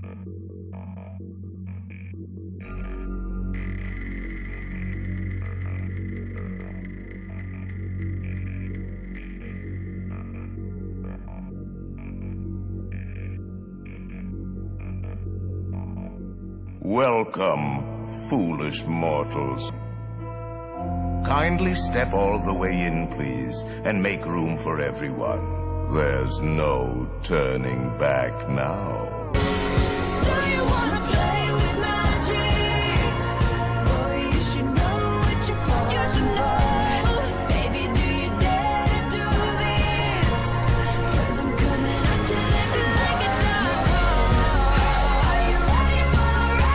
Welcome, foolish mortals. Kindly step all the way in, please, and make room for everyone. There's no turning back now. So you wanna play with magic? Boy, you should know what you're for. You should know. Baby, do you dare to do this? 'Cause I'm coming at you looking like a dog. Are you ready for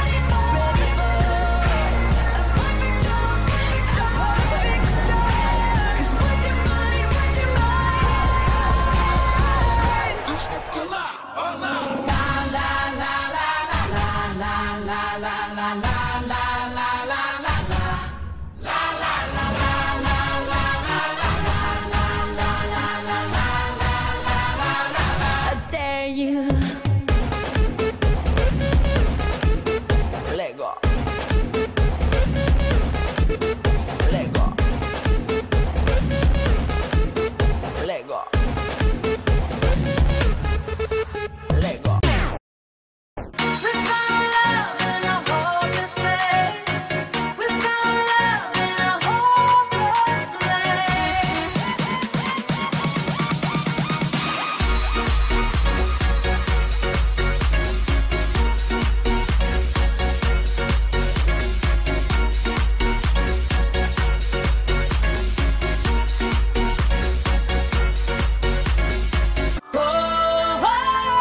a perfect storm? It's a perfect storm. 'Cause what's your mind? What's your mind? Hola, hola. La la la la la la la la la la la la la la la. La la la la la la la la la la la la la. I dare you. Let go. Let go. Let go. Let go. We found love in a hopeless place. We found love in a hopeless place.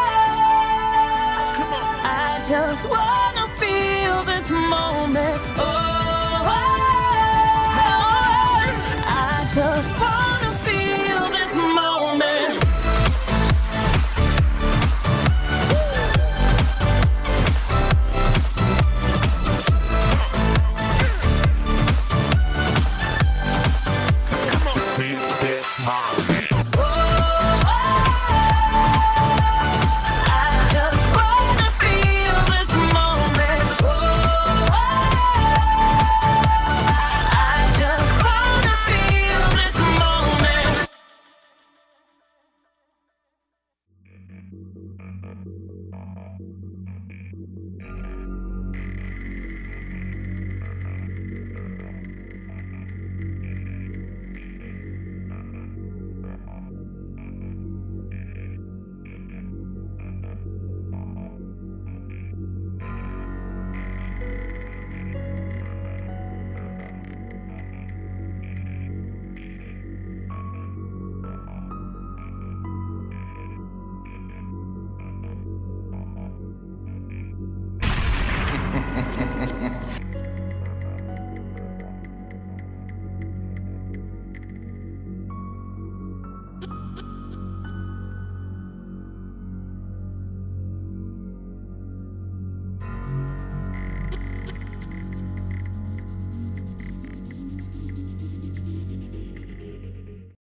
I just wanna feel this moment.